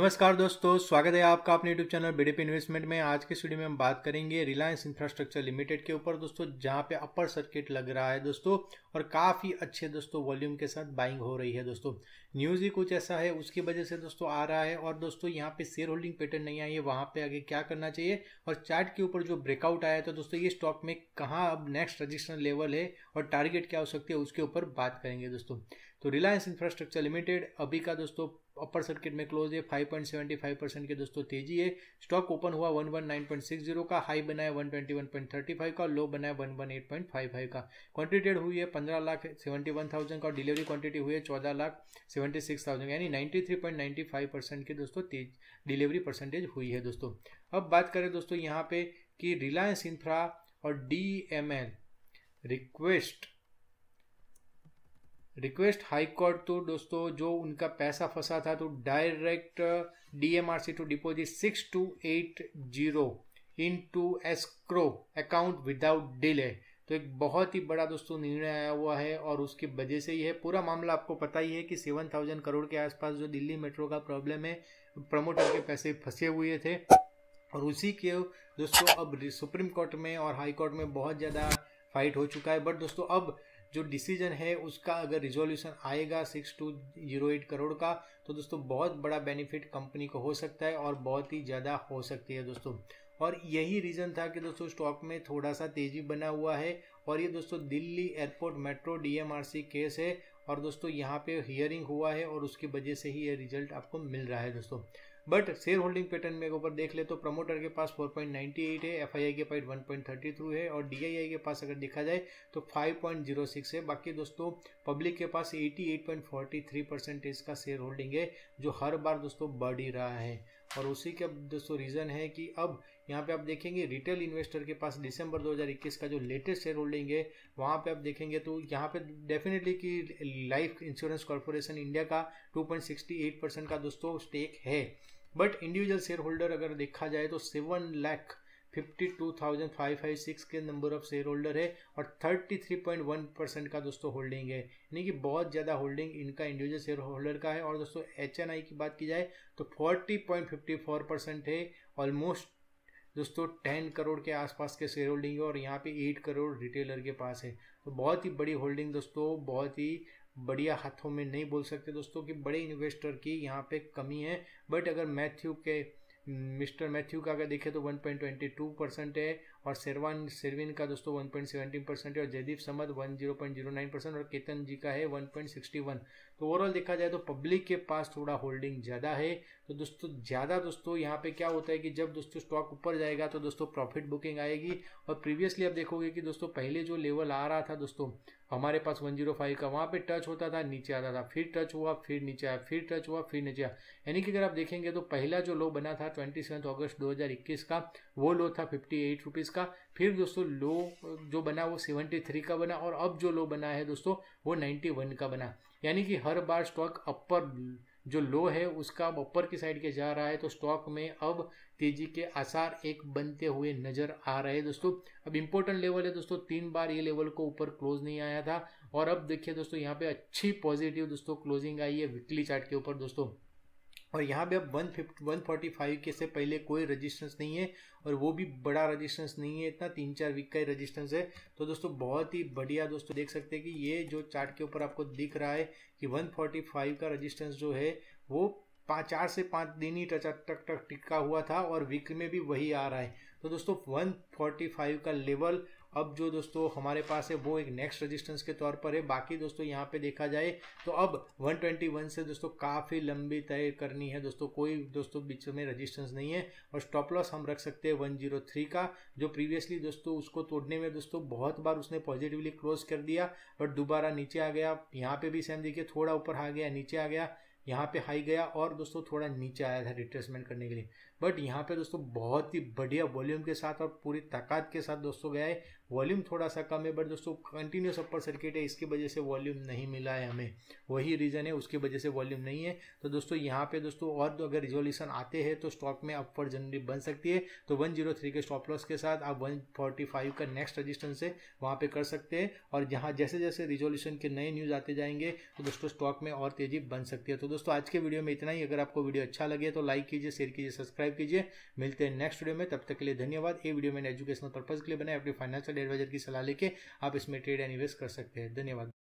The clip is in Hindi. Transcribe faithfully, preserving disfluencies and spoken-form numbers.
नमस्कार दोस्तों, स्वागत है आपका अपने यूट्यूब चैनल बीडीपी इन्वेस्टमेंट में। आज के वीडियो में हम बात करेंगे रिलायंस इंफ्रास्ट्रक्चर लिमिटेड के ऊपर दोस्तों, जहां पे अपर सर्किट लग रहा है दोस्तों और काफ़ी अच्छे दोस्तों वॉल्यूम के साथ बाइंग हो रही है दोस्तों। न्यूज़ ही कुछ ऐसा है, उसकी वजह से दोस्तों आ रहा है। और दोस्तों यहाँ पे शेयर होल्डिंग पैटर्न नहीं आई है, वहाँ पे आगे क्या करना चाहिए और चार्ट के ऊपर जो ब्रेकआउट आया था दोस्तों, ये स्टॉक में कहाँ अब नेक्स्ट रजिस्ट्रेशन लेवल है और टारगेट क्या हो सकती है, उसके ऊपर बात करेंगे दोस्तों। तो रिलायंस इंफ्रास्ट्रक्चर लिमिटेड अभी का दोस्तों अपर सर्किट में क्लोज है, five point seven five percent के दोस्तों तेजी है। स्टॉक ओपन हुआ one one nine point six zero का, हाई बनाया one twenty one point thirty five का, लो बनाया one one eight point five five का। क्वांटिटेड हुई है पंद्रह लाख सेवेंटी वन थाउजेंड का और डिलीवरी क्वांटिटी हुई है चौदह लाख सेवेंटी सिक्स थाउजेंड, यानी ninety three point ninety five percent के दोस्तों तेज डिलीवरी परसेंटेज हुई है दोस्तों। अब बात करें दोस्तों यहाँ पे कि रिलायंस इंफ्रा और D M L request request high court तो दोस्तों जो उनका पैसा फंसा था तो direct DMRC to deposit six two eight zero into escrow account without delay, तो एक बहुत ही बड़ा दोस्तों निर्णय आया हुआ है और उसकी वजह से ही है। पूरा मामला आपको पता ही है कि सेवन थाउजेंड करोड़ के आसपास जो दिल्ली मेट्रो का प्रॉब्लम है, प्रमोटर के पैसे फंसे हुए थे और उसी के दोस्तों अब सुप्रीम कोर्ट में और हाई कोर्ट में बहुत ज़्यादा फाइट हो चुका है। बट दोस्तों अब जो डिसीजन है उसका अगर रिजोल्यूशन आएगा six two zero eight crore का, तो दोस्तों बहुत बड़ा बेनिफिट कंपनी को हो सकता है और बहुत ही ज़्यादा हो सकती है दोस्तों। और यही रीज़न था कि दोस्तों स्टॉक में थोड़ा सा तेज़ी बना हुआ है। और ये दोस्तों Delhi airport metro DMRC case है और दोस्तों यहाँ पे हियरिंग हुआ है और उसकी वजह से ही ये रिजल्ट आपको मिल रहा है दोस्तों। बट शेयर होल्डिंग पैटर्न में ऊपर देख ले तो प्रमोटर के पास फोर पॉइंट नाइन एट है, एफआईआई के पास वन पॉइंट थर्टी थ्री है और डीआईआई के पास अगर देखा जाए तो फाइव पॉइंट जीरो सिक्स है। बाकी दोस्तों पब्लिक के पास eighty eight point forty three percentage का शेयर होल्डिंग है, जो हर बार दोस्तों बढ़ ही रहा है। और उसी के दोस्तों रीज़न है कि अब यहाँ पे आप देखेंगे रिटेल इन्वेस्टर के पास दिसंबर दो हज़ार इक्कीस का जो लेटेस्ट शेयर होल्डिंग है, वहाँ पे आप देखेंगे तो यहाँ पे डेफिनेटली कि लाइफ इंश्योरेंस कॉर्पोरेशन इंडिया का two point six eight percent का दोस्तों स्टेक है। बट इंडिविजुअल शेयर होल्डर अगर देखा जाए तो seven lakh fifty two thousand five five six के नंबर ऑफ शेयर होल्डर है और thirty three point one percent का दोस्तों होल्डिंग है, यानी कि बहुत ज़्यादा होल्डिंग इनका इंडिविजुअल शेयर होल्डर का है। और दोस्तों एच एन आई की बात की जाए तो forty point fifty four percent है, ऑलमोस्ट दोस्तों टेन करोड़ के आसपास के शेयर होल्डिंग है और यहाँ पे एट करोड़ रिटेलर के पास है। तो बहुत ही बड़ी होल्डिंग दोस्तों, बहुत ही बढ़िया हाथों में नहीं बोल सकते दोस्तों कि बड़े इन्वेस्टर की यहाँ पे कमी है। बट अगर मैथ्यू के मिस्टर मैथ्यू का अगर देखें तो one point two two percent है और शेरवान शेरविन का दोस्तों one point one seven percent है और Jaideep Samad one zero point zero nine percent और केतन जी का है वन पॉइंट सिक्स वन। तो ओवरऑल देखा जाए तो पब्लिक के पास थोड़ा होल्डिंग ज़्यादा है। तो दोस्तों ज़्यादा दोस्तों यहाँ पे क्या होता है कि जब दोस्तों स्टॉक ऊपर जाएगा तो दोस्तों प्रॉफिट बुकिंग आएगी। और प्रीवियसली आप देखोगे कि दोस्तों पहले जो लेवल आ रहा था दोस्तों हमारे पास वन जीरो फाइव का, वहाँ पे टच होता था नीचे आता था, फिर टच हुआ फिर नीचे आया, फिर टच हुआ फिर नीचे आया। यानी कि अगर आप देखेंगे तो पहला जो लो बना था ट्वेंटी सेवन अगस्त दो हज़ार इक्कीस का, वो लो था फिफ्टी एट रुपीज़ का। फिर दोस्तों लो जो बना वो सेवेंटी थ्री का बना और अब जो लो बना है दोस्तों वो नाइन्टी वन का बना। यानी कि हर बार स्टॉक अपर जो लो है उसका अब ऊपर की साइड के जा रहा है, तो स्टॉक में अब तेजी के आसार एक बनते हुए नजर आ रहे हैं दोस्तों। अब इम्पोर्टेंट लेवल है दोस्तों, तीन बार ये लेवल को ऊपर क्लोज नहीं आया था और अब देखिए दोस्तों यहाँ पे अच्छी पॉजिटिव दोस्तों क्लोजिंग आई है वीकली चार्ट के ऊपर दोस्तों। और यहाँ पे अब one fifty one forty five के से पहले कोई रजिस्टेंस नहीं है और वो भी बड़ा रजिस्टेंस नहीं है, इतना तीन चार वीक का ही रजिस्टेंस है। तो दोस्तों बहुत ही बढ़िया दोस्तों देख सकते हैं कि ये जो चार्ट के ऊपर आपको दिख रहा है कि वन फोर्टी फाइव का रजिस्टेंस जो है वो पाँच चार से पाँच दिन ही टच टक टक टिका हुआ था और वीक में भी वही आ रहा है। तो दोस्तों वन फोर्टी फाइव का लेवल अब जो दोस्तों हमारे पास है वो एक नेक्स्ट रेजिस्टेंस के तौर पर है। बाकी दोस्तों यहाँ पे देखा जाए तो अब वन ट्वेंटी वन से दोस्तों काफ़ी लंबी तय करनी है दोस्तों, कोई दोस्तों बीच में रेजिस्टेंस नहीं है। और स्टॉप लॉस हम रख सकते हैं वन जीरो थ्री का, जो प्रीवियसली दोस्तों उसको तोड़ने में दोस्तों बहुत बार उसने पॉजिटिवली क्लोज कर दिया बट दोबारा नीचे आ गया। यहाँ पे भी सेम देखिए, थोड़ा ऊपर आ गया नीचे आ गया, यहाँ पे हाई गया और दोस्तों थोड़ा नीचे आया था रिट्रेसमेंट करने के लिए। बट यहाँ पे दोस्तों बहुत ही बढ़िया वॉल्यूम के साथ और पूरी ताकत के साथ दोस्तों गया है। वॉल्यूम थोड़ा सा कम है बट दोस्तों कंटिन्यूस अपर सर्किट है, इसकी वजह से वॉल्यूम नहीं मिला है हमें, वही रीज़न है, उसकी वजह से वॉल्यूम नहीं है। तो दोस्तों यहाँ पे दोस्तों और अगर रिजोल्यूशन आते हैं तो स्टॉक में अपवर्ड जर्नी बन सकती है। तो वन जीरो थ्री के स्टॉप लॉस के साथ आप वन फोर्टी फाइव का नेक्स्ट रजिस्टेंस है वहाँ पे कर सकते हैं। और जहाँ जैसे जैसे रिजोल्यूशन के नए न्यूज़ आते जाएंगे तो दोस्तों स्टॉक में और तेजी बन सकती है। तो दोस्तों आज के वीडियो में इतना ही। अगर आपको वीडियो अच्छा लगे तो लाइक कीजिए, शेयर कीजिए, सब्सक्राइब कीजिए। मिलते हैं नेक्स्ट वीडियो में, तब तक के लिए धन्यवाद। ये वीडियो मैंने एजुकेशनल पर्पज के लिए बनाया, अपनी फाइनेंशियल एडवाइजर की सलाह लेके आप इसमें ट्रेड एंड इन्वेस्ट कर सकते हैं। धन्यवाद।